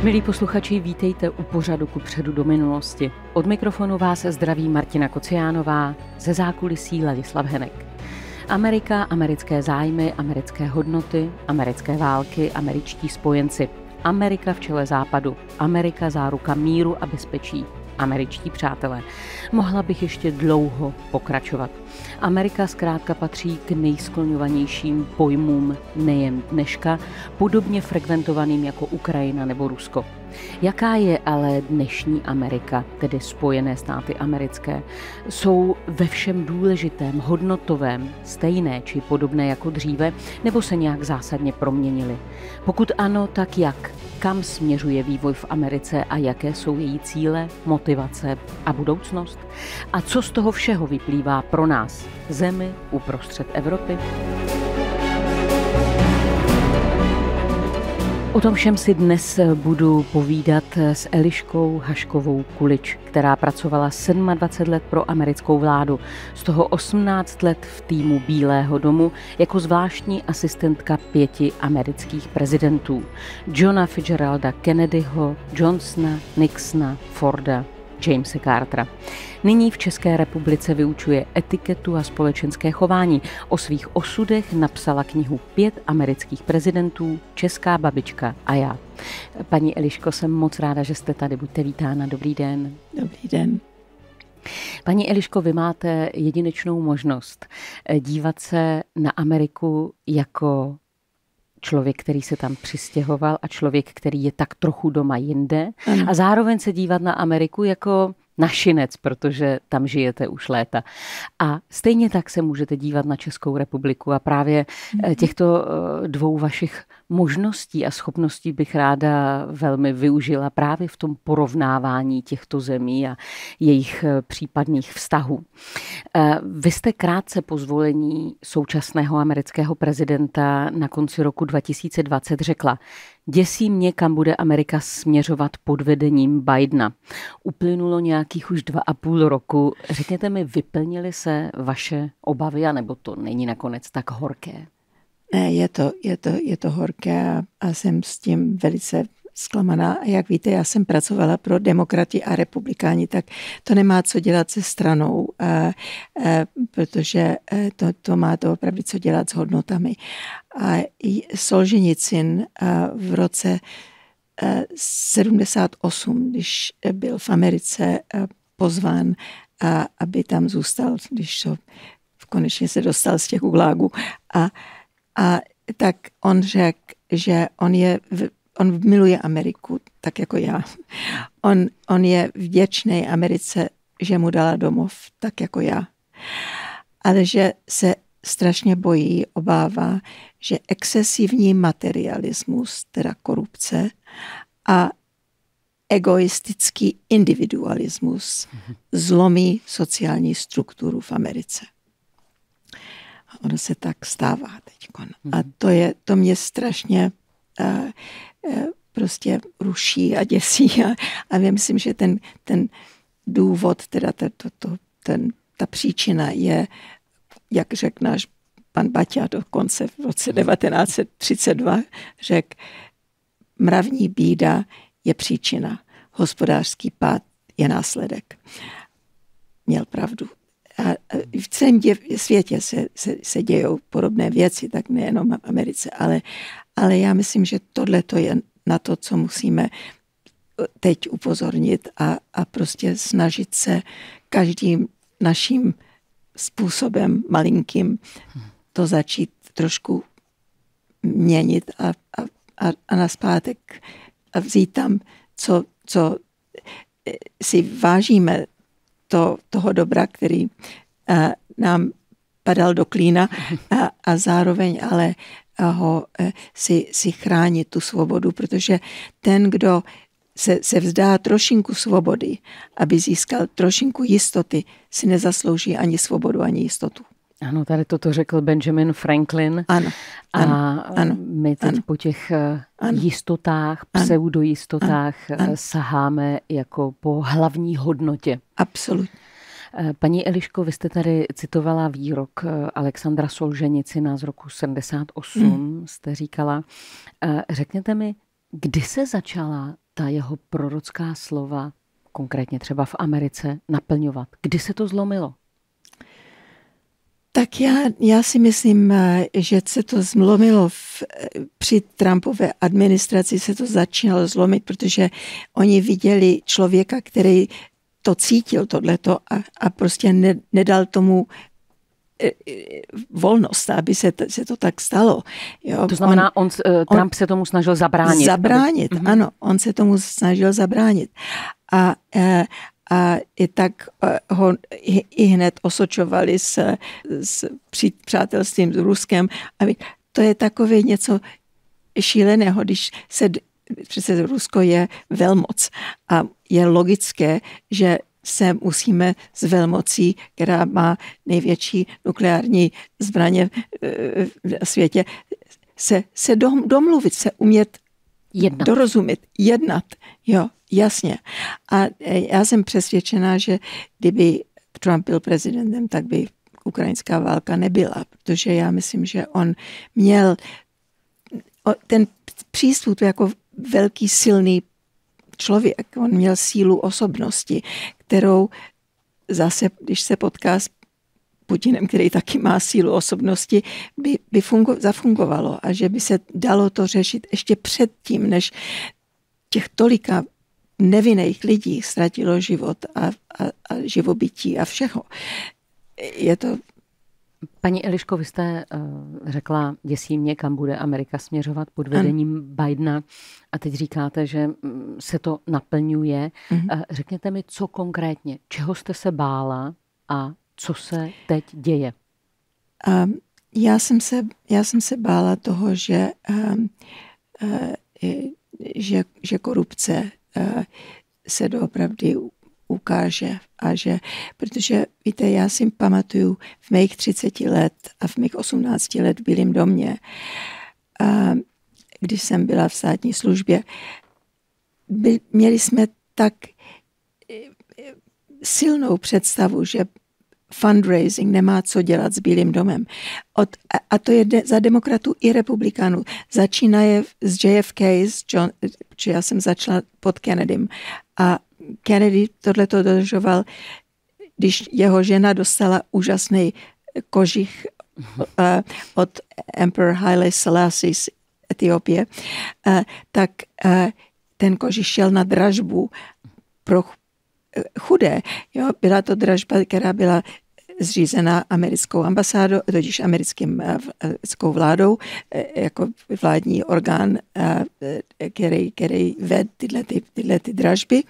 Milí posluchači, vítejte u pořadu Kupředu do minulosti. Od mikrofonu vás zdraví Martina Kociánová, ze zákulisí Ladislav Henek. Amerika, americké zájmy, americké hodnoty, americké války, američtí spojenci. Amerika v čele západu, Amerika záruka míru a bezpečí, američtí přátelé. Mohla bych ještě dlouho pokračovat. Amerika zkrátka patří k nejskloňovanějším pojmům nejen dneška, podobně frekventovaným jako Ukrajina nebo Rusko. Jaká je ale dnešní Amerika, tedy Spojené státy americké? Jsou ve všem důležitém, hodnotovém, stejné či podobné jako dříve, nebo se nějak zásadně proměnily? Pokud ano, tak jak? Kam směřuje vývoj v Americe a jaké jsou její cíle, motivace a budoucnost? A co z toho všeho vyplývá pro nás, zemi uprostřed Evropy? O tom všem si dnes budu povídat s Eliškou Haškovou Kulič, která pracovala 27 let pro americkou vládu, z toho 18 let v týmu Bílého domu jako zvláštní asistentka 5 amerických prezidentů. Johna Fitzgeralda Kennedyho, Johnsona, Nixona, Forda, Jamese Cartera. Nyní v České republice vyučuje etiketu a společenské chování. O svých osudech napsala knihu 5 amerických prezidentů, Česká babička a já. Paní Eliško, jsem moc ráda, že jste tady. Buďte vítána. Dobrý den. Dobrý den. Paní Eliško, vy máte jedinečnou možnost dívat se na Ameriku jako člověk, který se tam přistěhoval a člověk, který je tak trochu doma jinde. A zároveň se dívat na Ameriku jako našinec, protože tam žijete už léta. A stejně tak se můžete dívat na Českou republiku a právě těchto dvou vašich možností a schopností bych ráda velmi využila právě v tom porovnávání těchto zemí a jejich případných vztahů. Vy jste krátce po zvolení současného amerického prezidenta na konci roku 2020 řekla: děsí mě, kam bude Amerika směřovat pod vedením Bidena. Uplynulo nějakých už 2,5 roku. Řekněte mi, vyplnily se vaše obavy, anebo to není nakonec tak horké? Ne, je to horké a jsem s tím velice zklamaná. A jak víte, já jsem pracovala pro demokraty a republikáni, tak to nemá co dělat se stranou, protože to má to opravdu co dělat s hodnotami. A Solženicyn v roce 78, když byl v Americe pozván, aby tam zůstal, když konečně se dostal z těch gulagů, a tak on řekl, že on miluje Ameriku, tak jako já. On je vděčný Americe, že mu dala domov, tak jako já. Ale že se strašně bojí, obává, že excesivní materialismus, teda korupce, a egoistický individualismus zlomí sociální strukturu v Americe. A ono se tak stává teď. A to mě strašně prostě ruší a děsí. A já myslím, že ten důvod, teda ta příčina je, jak řekl náš pan Baťa dokonce v roce 1932, řekl: mravní bída je příčina, hospodářský pád je následek. Měl pravdu. A v celém světě se dějou podobné věci, tak nejenom v Americe, ale já myslím, že tohle to je na to, co musíme teď upozornit a prostě snažit se každým naším způsobem malinkým to začít trošku měnit a naspátek a vzít tam, co si vážíme toho dobra, který nám padal do klína a zároveň ale si chránit tu svobodu, protože ten, kdo se vzdá trošinku svobody, aby získal trošinku jistoty, si nezaslouží ani svobodu, ani jistotu. Ano, tady toto řekl Benjamin Franklin. Ano, my teď po těch jistotách, pseudojistotách saháme jako po hlavní hodnotě. Absolutně. Paní Eliško, vy jste tady citovala výrok Alexandra Solženicina z roku 78, jste říkala. Řekněte mi, kdy se začala ta jeho prorocká slova, konkrétně třeba v Americe, naplňovat? Kdy se to zlomilo? Tak já si myslím, že se to zlomilo při Trumpové administraci se to začínalo zlomit, protože oni viděli člověka, který to cítil tohleto a prostě nedal tomu volnost, aby se to tak stalo. Jo, to znamená, Trump se tomu snažil zabránit. Zabránit, ano, on se tomu snažil zabránit. A i tak ho i hned osočovali s přátelstvím s Ruskem. To je takové něco šíleného, když přece Rusko je velmoc a je logické, že se musíme s velmocí, která má největší nukleární zbraně v světě, se domluvit, se umět dorozumět, jednat. Jo, jasně. A já jsem přesvědčená, že kdyby Trump byl prezidentem, tak by ukrajinská válka nebyla, protože já myslím, že on měl ten přístup jako velký silný člověk. On měl sílu osobnosti, kterou zase, když se potká s Putinem, který taky má sílu osobnosti, by zafungovalo a že by se dalo to řešit ještě předtím, než těch tolika nevinných lidí ztratilo život a živobytí a všeho. Je to... Paní Eliško, vy jste řekla, děsí mě, kam bude Amerika směřovat pod vedením Bidena a teď říkáte, že se to naplňuje. Řekněte mi, co konkrétně, čeho jste se bála a co se teď děje? Já jsem se bála toho, že korupce se doopravdy ukáže a protože víte, já si pamatuju v mých 30 let a v mých 18 let v Bílém domě, když jsem byla v státní službě, měli jsme tak silnou představu, že fundraising nemá co dělat s Bílým domem. A to je za demokratů i republikánů. Začínaje z JFK, protože já jsem začala pod Kennedym. A Kennedy tohleto dodržoval, když jeho žena dostala úžasný kožich od Emperor Haile Selassie z Etiopie, tak ten kožich šel na dražbu pro chudé. Jo, byla to dražba, která byla zřízená americkou ambasádou, totiž americkou vládou, jako vládní orgán, který ved tyhle dražby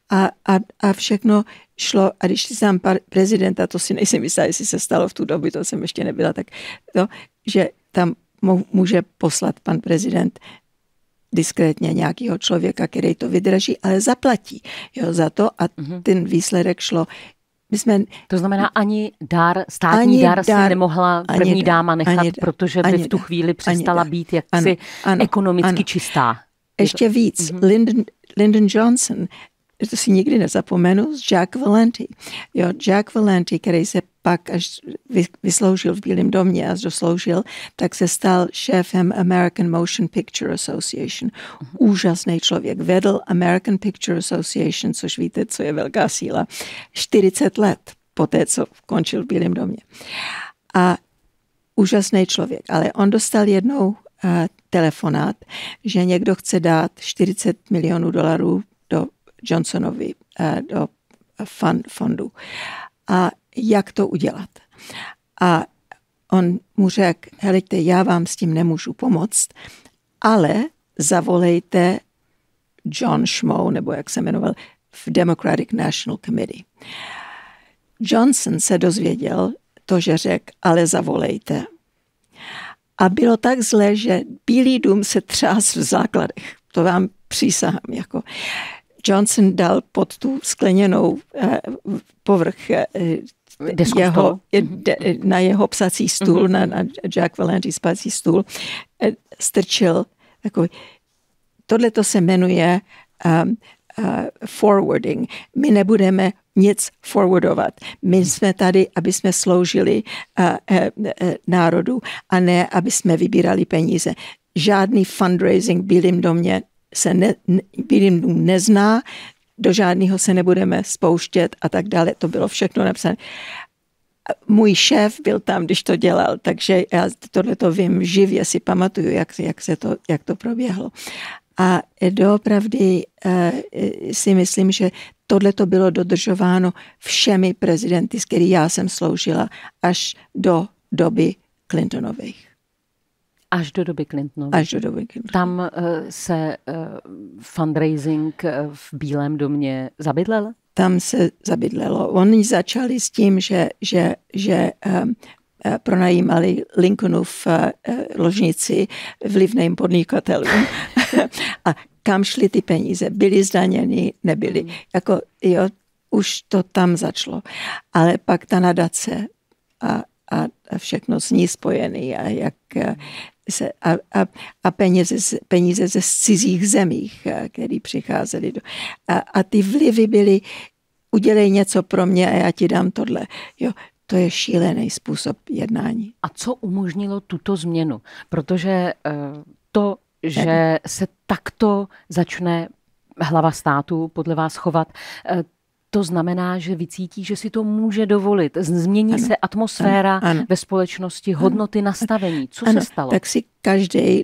a všechno šlo, a když si sám prezidenta, to si nejsem jistá, jestli se stalo v tu dobu, to jsem ještě nebyla, tak to, že tam může poslat pan prezident diskrétně nějakého člověka, který to vydrží, ale zaplatí za to a ten výsledek šlo. To znamená, ani státní dar si nemohla první dáma nechat, protože by v tu chvíli přestala být jaksi ekonomicky čistá. Ještě víc. Lyndon Johnson, to si nikdy nezapomenu, z Jack Valenti. Jo, Jack Valenti, který se pak až vysloužil v Bílém domě a dosloužil, tak se stal šéfem American Motion Picture Association. Úžasný člověk. Vedl American Picture Association, což víte, co je velká síla. 40 let poté, co končil v Bílém domě. A úžasný člověk. Ale on dostal jednou telefonát, že někdo chce dát $40 milionů do Johnsonovi, do fondu. A jak to udělat? A on mu řekl, helejte, já vám s tím nemůžu pomoct, ale zavolejte John Schmoe, nebo jak se jmenoval, v Democratic National Committee. Johnson se dozvěděl to, že řekl, ale zavolejte. A bylo tak zlé, že Bílý dům se třás v základech. To vám přísahám. Jako. Johnson dal pod tu skleněnou povrch na jeho psací stůl, na Jack Valenti psací stůl, strčil takový. Tohleto se jmenuje forwarding. My nebudeme nic forwardovat. My jsme tady, aby jsme sloužili národu a ne, aby jsme vybírali peníze. Žádný fundraising v Bílém domě se Bílým dům nezná, do žádného se nebudeme spouštět a tak dále. To bylo všechno napsané. Můj šéf byl tam, když to dělal, takže já tohleto vím živě, si pamatuju, jak to proběhlo. A doopravdy si myslím, že tohleto bylo dodržováno všemi prezidenty, s kterými já jsem sloužila, až do doby Clintonových. Až do doby Clintonových. Až do doby Clintonových. Tam se fundraising v Bílém domě zabydlel? Tam se zabydlelo. Oni začali s tím, že pronajímali Lincolnův ložnici vlivným podnikatelům. A kam šly ty peníze? Byly zdaněny? Nebyly. Už to tam začalo. Ale pak ta nadace a všechno s ní spojený a peníze ze cizích zemích, které přicházely. A ty vlivy byly, udělej něco pro mě a já ti dám tohle. Jo, to je šílený způsob jednání. A co umožnilo tuto změnu? Protože to, že se takto začne hlava státu podle vás chovat, to znamená, že vycítí, že si to může dovolit. Změní se atmosféra ve společnosti, hodnoty, nastavení. Co se stalo? Tak si každý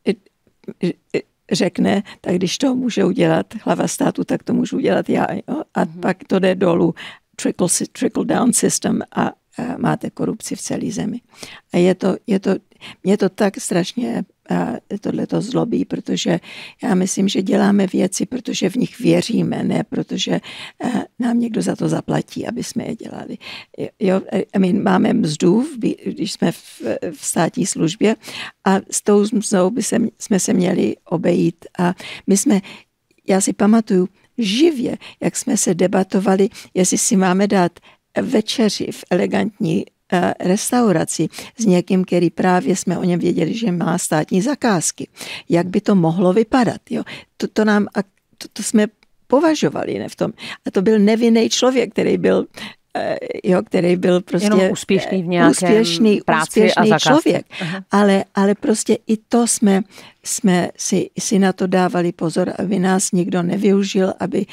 řekne, tak když to může udělat hlava státu, tak to můžu udělat já. Jo? A pak to jde dolů, trickle down system a máte korupci v celé zemi. A mě to tak strašně tohleto zlobí, protože já myslím, že děláme věci, protože v nich věříme, ne protože nám někdo za to zaplatí, aby jsme je dělali. Jo, máme mzdu, když jsme v státní službě a s tou mzdou jsme se měli obejít. A já si pamatuju živě, jak jsme se debatovali, jestli si máme dát večeři v elegantní restauraci s někým, který právě jsme o něm věděli, že má státní zakázky. Jak by to mohlo vypadat? Jo? To jsme považovali v tom. A to byl nevinný člověk, který byl prostě jenom úspěšný v nějakém práci a zakázce. Člověk. Ale prostě i to jsme si na to dávali pozor, aby nás nikdo nevyužil,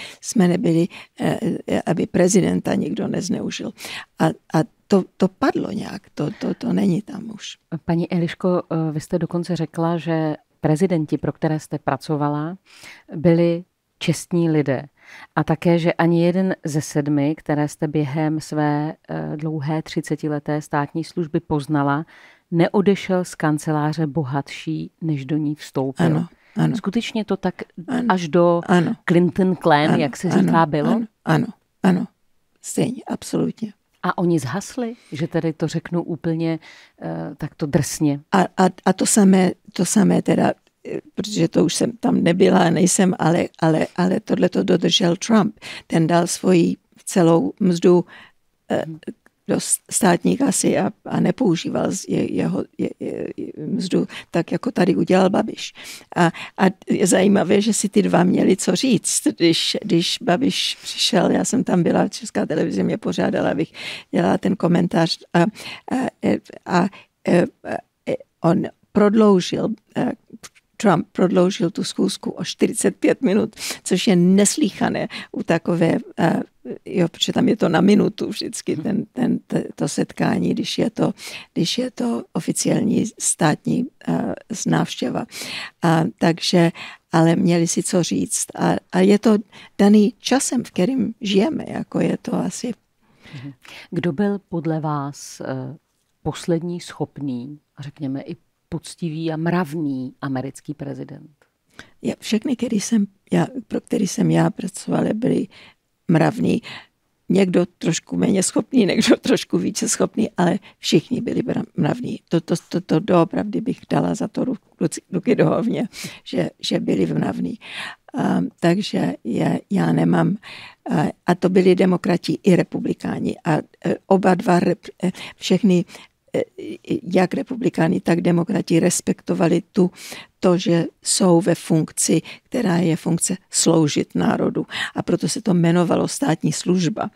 aby prezidenta nikdo nezneužil. A to padlo nějak, to není tam už. Paní Eliško, vy jste dokonce řekla, že prezidenti, pro které jste pracovala, byli čestní lidé. A také, že ani jeden ze 7, které jste během své dlouhé 30leté státní služby poznala, neodešel z kanceláře bohatší, než do ní vstoupil. Ano. Skutečně to tak až do Clinton clan, jak se říká, bylo? Ano. Stejně, absolutně. A oni zhasli, že tedy to řeknu úplně takto drsně. A to samé teda, protože to už jsem tam nebyla, nejsem, ale tohle to dodržel Trump. Ten dal svoji celou mzdu do státní kasy a nepoužíval jeho mzdu tak, jako tady udělal Babiš. A je zajímavé, že si ty dva měli co říct. Když Babiš přišel, já jsem tam byla, Česká televize mě pořádala, abych dělala ten komentář a on Trump prodloužil tu schůzku o 45 minut, což je neslýchané u takové, protože tam je to na minutu vždycky to setkání, když je to oficiální státní návštěva. Takže, ale měli si co říct. A je to daný časem, v kterým žijeme, jako je to asi. Kdo byl podle vás poslední schopný, řekněme i poctivý a mravný americký prezident? Všechny, pro který jsem já pracovala, byli mravní. Někdo trošku méně schopný, někdo trošku více schopný, ale všichni byli mravní. To doopravdy bych dala za to ruky do ohně, že byli mravní. Takže já nemám, a to byli demokrati i republikáni. A oba dva, všechny jak republikáni, tak demokrati respektovali to, že jsou ve funkci, která je funkce sloužit národu. A proto se to jmenovalo státní služba.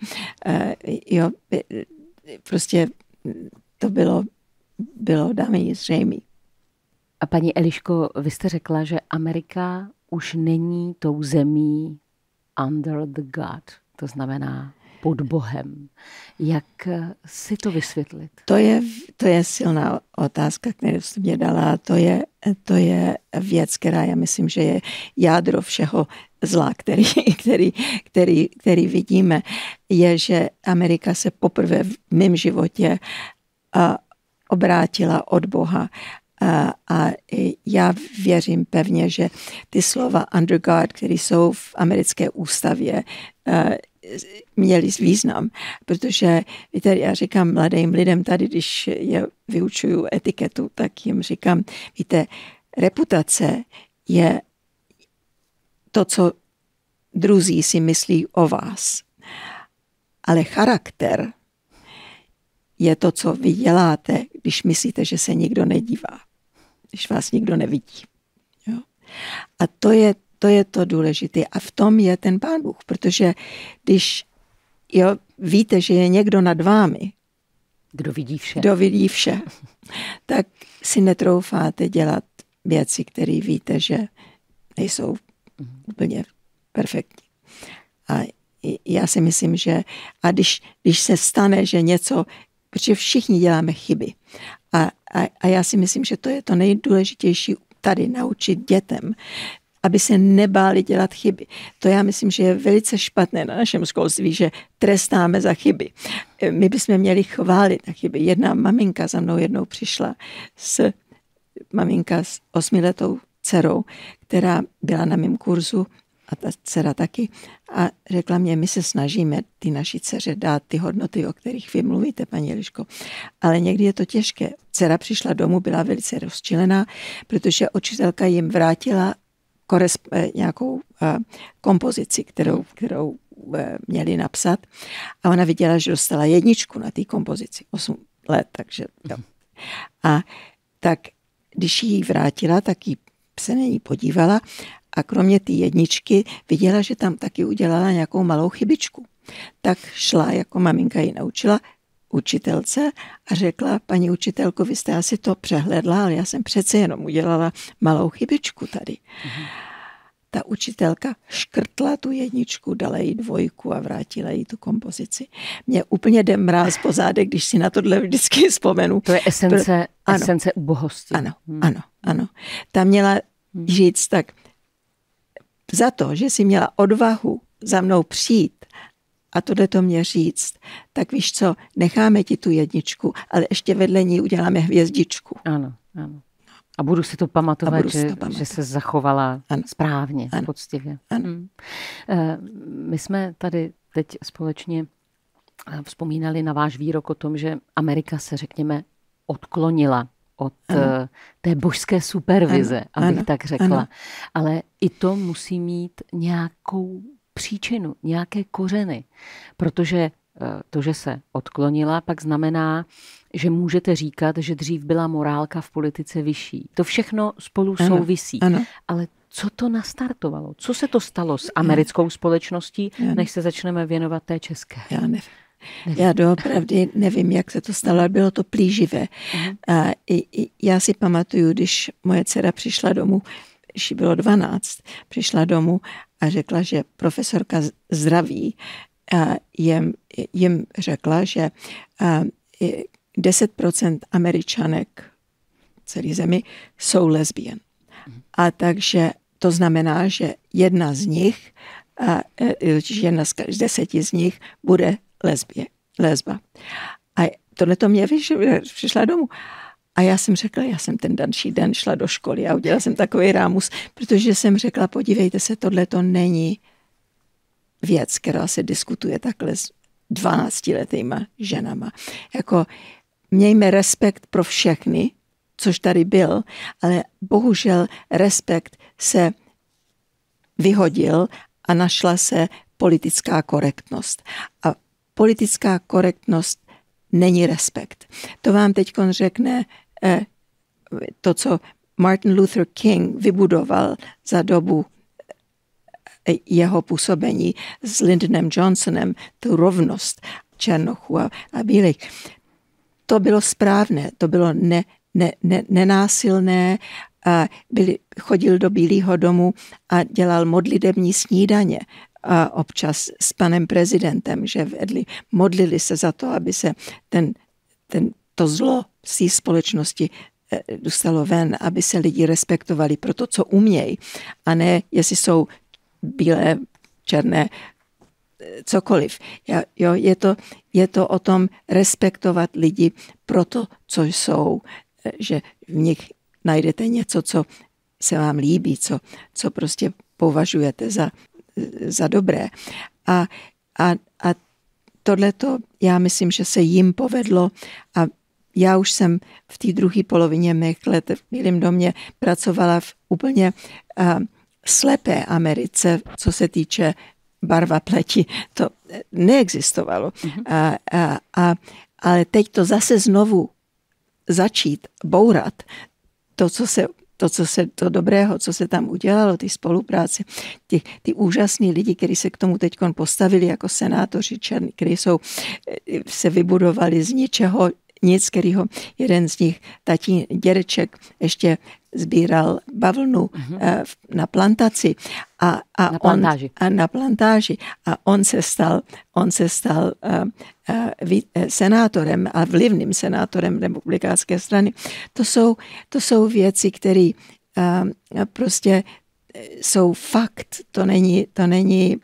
Prostě to bylo dámy zřejmé. A paní Eliško, vy jste řekla, že Amerika už není tou zemí under the God, to znamená pod Bohem. Jak si to vysvětlit? To je silná otázka, kterou jste mě dala. To je věc, která já myslím, že je jádro všeho zla, který vidíme, je, že Amerika se poprvé v mém životě obrátila od Boha. A já věřím pevně, že ty slova under God, které jsou v americké ústavě, měli význam, protože víte, já říkám mladým lidem tady, když je vyučuju etiketu, tak jim říkám, víte, reputace je to, co druzí si myslí o vás. Ale charakter je to, co vy děláte, když myslíte, že se nikdo nedívá, když vás nikdo nevidí. Jo? A to je to důležité. A v tom je ten Pán Bůh, protože když víte, že je někdo nad vámi, kdo vidí vše, tak si netroufáte dělat věci, které víte, že nejsou úplně perfektní. A já si myslím, že když se stane, že něco, protože všichni děláme chyby. A já si myslím, že to je to nejdůležitější tady naučit dětem, aby se nebáli dělat chyby. To já myslím, že je velice špatné na našem školství, že trestáme za chyby. My bychom měli chválit na chyby. Jedna maminka za mnou jednou přišla, maminka s 8letou dcerou, která byla na mém kurzu, a ta dcera taky, a řekla mě, my se snažíme ty naší dceře dát ty hodnoty, o kterých vy mluvíte, paní Eliško, ale někdy je to těžké. Dcera přišla domů, byla velice rozčilená, protože učitelka jim vrátila nějakou kompozici, kterou měli napsat, a ona viděla, že dostala 1 na té kompozici, 8 let, takže jo. A tak, když ji vrátila, tak se na ní podívala a kromě té 1 viděla, že tam taky udělala nějakou malou chybičku. Tak šla, jako maminka ji naučila, učitelce a řekla, paní učitelko, vy jste asi to přehlédla, ale já jsem přece jenom udělala malou chybičku tady. Ta učitelka škrtla tu 1, dala jí 2 a vrátila jí tu kompozici. Mně úplně jde mráz po zádech, když si na tohle vždycky vzpomenu. To je esence ubohosti. Ano. Ta měla říct tak, za to, že si měla odvahu za mnou přijít a tohleto mě říct, tak víš co, necháme ti tu 1, ale ještě vedle ní uděláme hvězdičku. Ano. A budu si to pamatovat, že se zachovala správně, poctivě. My jsme tady teď společně vzpomínali na váš výrok o tom, že Amerika se, řekněme, odklonila od té božské supervize, abych tak řekla. Ano. Ale i to musí mít nějakou příčinu, nějaké kořeny, protože to, že se odklonila, pak znamená, že můžete říkat, že dřív byla morálka v politice vyšší. To všechno spolu souvisí. Ano. Ale co to nastartovalo? Co se to stalo s americkou společností, než se začneme věnovat té české? Já nevím. Já doopravdy nevím, jak se to stalo, ale bylo to plíživé. A já si pamatuju, když moje dcera přišla domů, když jí bylo 12, přišla domů a řekla, že profesorka zdraví jim řekla, že 10% Američanek v celé zemi jsou lesbien. A takže to znamená, že jedna z nich, jedna z 10 z nich bude lesba. A tohleto mě přišla domů. A já jsem řekla, já jsem ten další den šla do školy a udělala jsem takový rámus, protože jsem řekla, podívejte se, tohleto není věc, která se diskutuje takhle s 12letýma ženama. Jako mějme respekt pro všechny, což tady byl, ale bohužel respekt se vyhodil a našla se politická korektnost. A politická korektnost není respekt. To vám teď řekne to, co Martin Luther King vybudoval za dobu jeho působení s Lyndonem Johnsonem, tu rovnost černochů a bílých. To bylo správné, to bylo nenásilné chodil do Bílého domu a dělal modlitební snídaně a občas s panem prezidentem, že modlili se za to, aby se to zlo z té společnosti dostalo ven, aby se lidi respektovali pro to, co umějí, a ne, jestli jsou bílé, černé, cokoliv. Jo, je to o tom respektovat lidi pro to, co jsou, že v nich najdete něco, co se vám líbí, co prostě považujete za dobré. A tohleto, já myslím, že se jim povedlo, a já už jsem v té druhé polovině mých let v Bílém domě pracovala v úplně slepé Americe, co se týče barva pleti. To neexistovalo. Ale teď to zase znovu začít bourat, to dobrého, co se tam udělalo, ty spolupráce, ty úžasní lidi, kteří se k tomu teď postavili jako senátoři černí, kteří se vybudovali z ničeho nic, kterýho jeden z nich, dědeček, ještě sbíral bavlnu na plantaci na plantáži a on se stal senátorem a vlivným senátorem republikánské strany. To jsou věci, které prostě jsou fakt. To není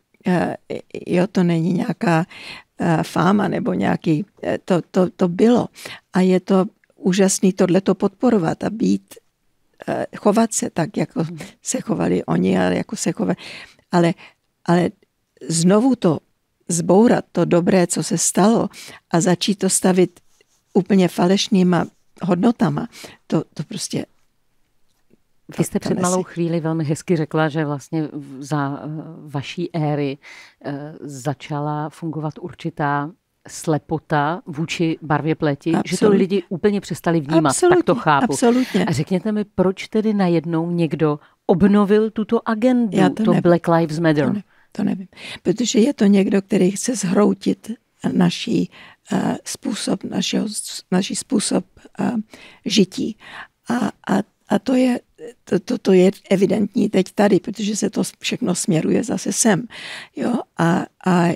nějaká fáma nebo nějaký, to bylo. A je to úžasný tohleto podporovat a chovat se tak, jako se chovali oni, ale jako se chovali. Ale znovu to zbourat, to dobré, co se stalo, a začít to stavit úplně falešnýma hodnotama, to prostě. Vy jste před malou chvíli velmi hezky řekla, že vlastně za vaší éry začala fungovat určitá slepota vůči barvě pleti, že to lidi úplně přestali vnímat, absolutně, tak to chápu. Absolutně. A řekněte mi, proč tedy najednou někdo obnovil tuto agendu, Black Lives Matter? To nevím, protože je to někdo, který chce zhroutit naší způsob žití. A to je evidentní teď tady, protože se to všechno směruje zase sem. Jo? A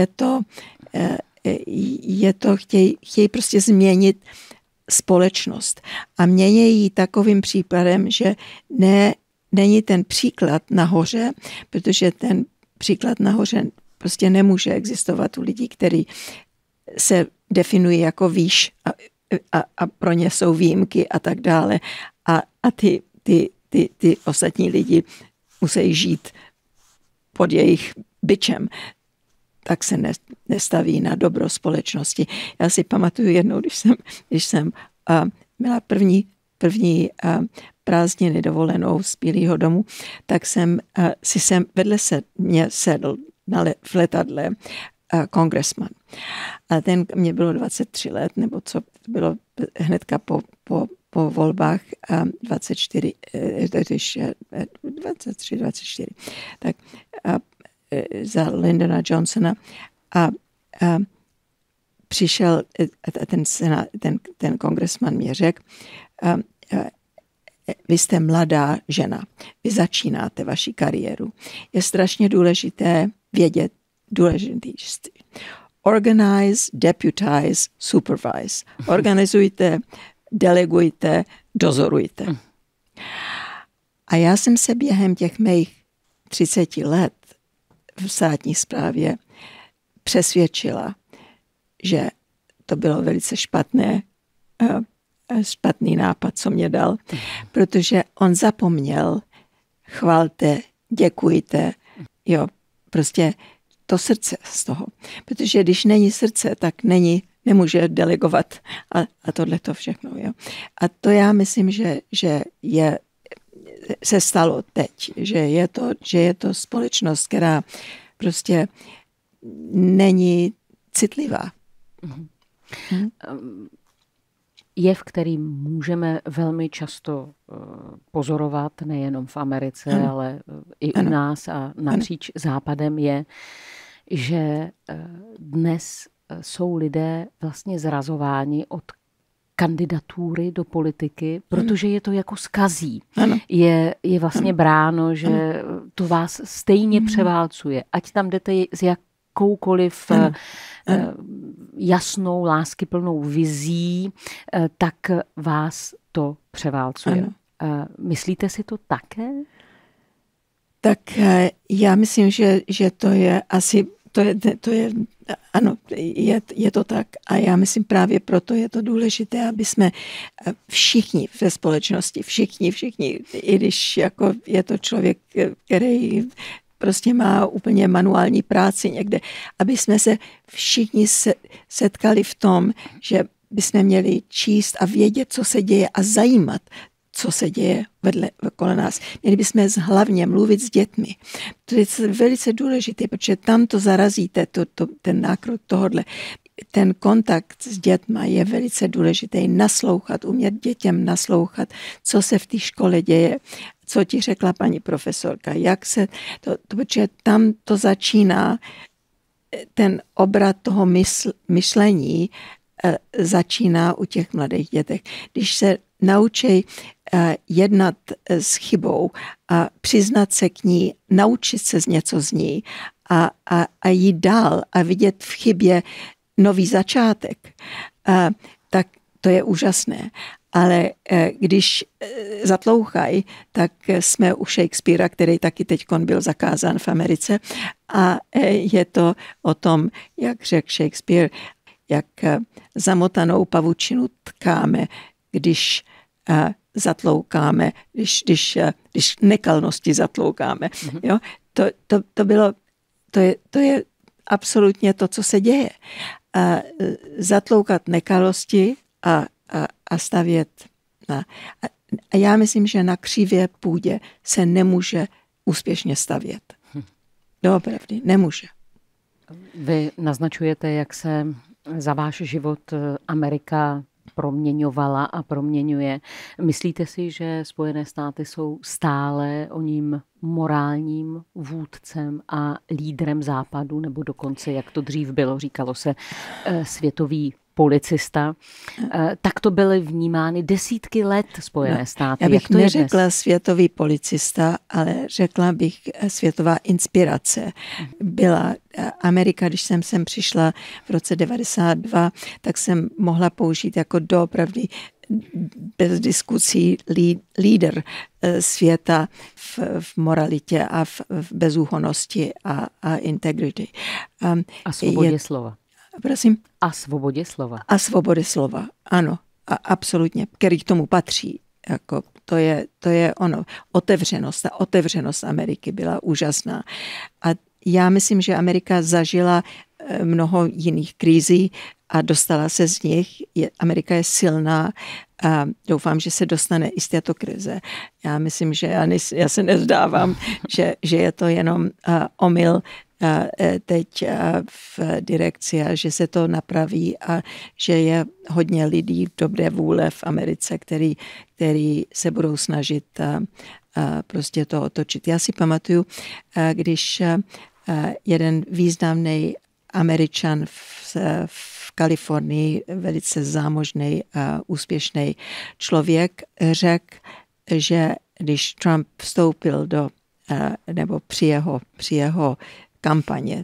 je to chtějí prostě změnit společnost. A mění ji takovým příkladem, že není ten příklad nahoře, protože ten příklad nahoře prostě nemůže existovat u lidí, kteří se definují jako výš a pro ně jsou výjimky a tak dále. A ty ostatní lidi musí žít pod jejich bičem. Tak se nestaví na dobro společnosti. Já si pamatuju jednou, když jsem měla první prázdniny dovolenou z Bílého domu, tak jsem vedle mě sedl v letadle kongresman. A mě bylo 23 let, nebo co bylo hnedka po volbách 24, tak za Lyndona Johnsona a přišel ten kongresman mě řekl, vy jste mladá žena, vy začínáte vaši kariéru. Je strašně důležité vědět, organize, deputize, supervise. Organizujte, delegujte, dozorujte. A já jsem se během těch mých 30 let v státní správě přesvědčila, že to bylo velice špatný nápad, co mě dal, protože on zapomněl, chvalte, děkujte, jo, prostě to srdce z toho. Protože když není srdce, tak nemůže delegovat a tohle to všechno. Jo. A to já myslím, že se stalo teď, že je to společnost, která prostě není citlivá. Jev, který můžeme velmi často pozorovat, nejenom v Americe, ale i u nás a napříč západem, je, že dnes jsou lidé vlastně zrazováni od kandidatury do politiky, protože je to jako skazí. Ano. Je vlastně bráno, že to vás stejně převálcuje. Ať tam jdete s jakoukoliv jasnou, láskyplnou vizí, tak vás to převálcuje. Ano. Myslíte si to také? Tak já myslím, že to je asi, ano, je to tak. A já myslím právě proto je to důležité, aby jsme všichni ve společnosti, všichni, i když jako je to člověk, který prostě má úplně manuální práci někde, aby jsme se všichni setkali v tom, že bychom měli číst a vědět, co se děje a zajímat, co se děje kolem nás. Měli bychom hlavně mluvit s dětmi. To je velice důležité, protože tam to zarazíte, ten nákrok tohodle. Ten kontakt s dětma je velice důležitý. Naslouchat, umět dětem naslouchat, co se v té škole děje, co ti řekla paní profesorka, jak se protože tam to začíná, ten obrat toho myšlení začíná u těch mladých dětech. Když se naučí jednat s chybou a přiznat se k ní, naučit se něco z ní a jít dál a vidět v chybě nový začátek, tak to je úžasné. Ale když zatlouchají, tak jsme u Shakespearea, který taky teď byl zakázán v Americe. A je to o tom, jak řekl Shakespeare, jak zamotanou pavučinu tkáme, když zatloukáme, když nekalnosti zatloukáme. Jo? To je absolutně to, co se děje. Zatloukat nekalosti a stavět. A já myslím, že na křivé půdě se nemůže úspěšně stavět. Doopravdy, nemůže. Vy naznačujete, jak se za váš život Amerika proměňovala a proměňuje. Myslíte si, že Spojené státy jsou stále oním morálním vůdcem a lídrem západu, nebo dokonce, jak to dřív bylo, říkalo se, světový policista, tak to byly vnímány desítky let Spojené státy. Já bych neřekla světový policista, ale řekla bych světová inspirace. Byla Amerika, když jsem sem přišla v roce 92, tak jsem mohla použít jako doopravdy bez diskusí lídr světa v moralitě a v bezúhonnosti a integrity. A svobodě slova. Prosím? A svobodě slova. A svobodě slova, ano, a absolutně, který k tomu patří. Jako, to je ono. Otevřenost Ameriky byla úžasná. A já myslím, že Amerika zažila mnoho jiných krizí a dostala se z nich. Amerika je silná a doufám, že se dostane i z této krize. Já myslím, že já se nevzdávám, že je to jenom omyl teď v direkci a že se to napraví a že je hodně lidí dobré vůle v Americe, který se budou snažit prostě to otočit. Já si pamatuju, když jeden významný Američan v Kalifornii, velice zámožný a úspěšný člověk, řekl, že když Trump vstoupil nebo při jeho kampaně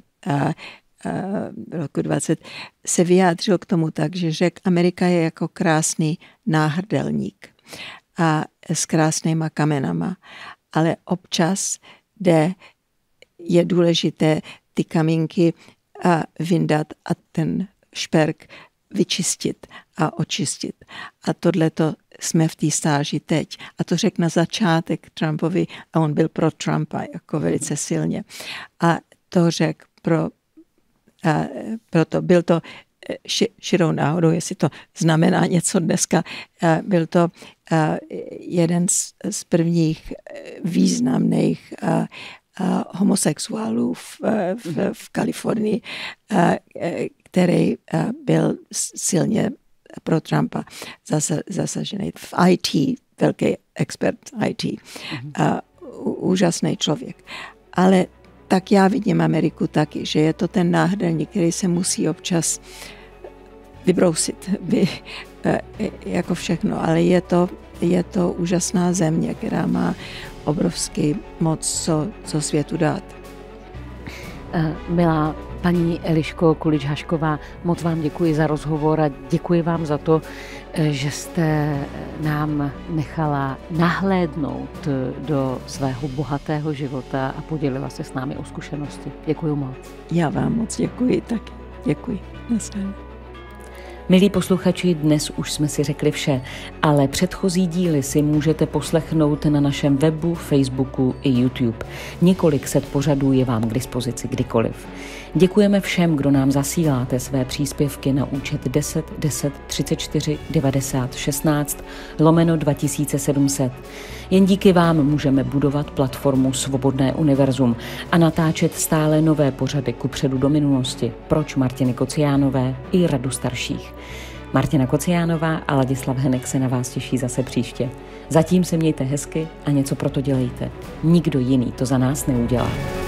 roku 20 se vyjádřil k tomu tak, že řekl, Amerika je jako krásný náhrdelník a s krásnýma kamenama, ale občas je důležité ty kamínky vyndat a ten šperk vyčistit a očistit. A tohleto jsme v té stáži teď. A to řekl na začátek Trumpovi a on byl pro Trumpa jako velice silně. A to řekl proto byl to širou náhodou, jestli to znamená něco dneska. Byl to jeden z prvních významných homosexuálů v Kalifornii, který byl silně pro Trumpa zasažený v IT, velký expert IT, úžasný člověk. Ale tak já vidím Ameriku taky, že je to ten náhrdelník, který se musí občas vybrousit, jako všechno, ale je to úžasná země, která má obrovský moc, co světu dát. Milá paní Eliško Kulič-Hašková, moc vám děkuji za rozhovor a děkuji vám za to, že jste nám nechala nahlédnout do svého bohatého života a podělila se s námi o zkušenosti. Děkuji moc. Já vám moc děkuji taky. Děkuji. Naschledanou. Milí posluchači, dnes už jsme si řekli vše, ale předchozí díly si můžete poslechnout na našem webu, Facebooku i YouTube. Několik set pořadů je vám k dispozici kdykoliv. Děkujeme všem, kdo nám zasíláte své příspěvky na účet 10 10 34 90 16 /2700. Jen díky vám můžeme budovat platformu Svobodné univerzum a natáčet stále nové pořady kupředu do minulosti. Proč Martiny Kociánové i Radu starších. Martina Kociánová a Ladislav Henek se na vás těší zase příště. Zatím se mějte hezky a něco pro to dělejte. Nikdo jiný to za nás neudělá.